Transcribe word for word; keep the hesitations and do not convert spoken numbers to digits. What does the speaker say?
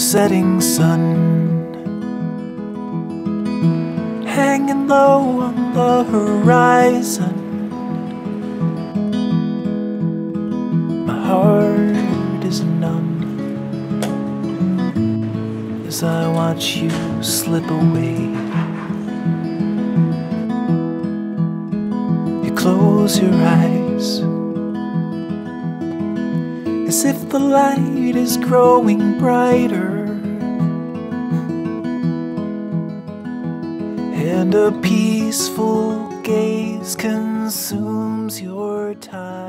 setting sun, hanging low on the horizon. My heart is numb as I watch you slip away. You close your eyes as if the light is growing brighter, and a peaceful gaze consumes your time.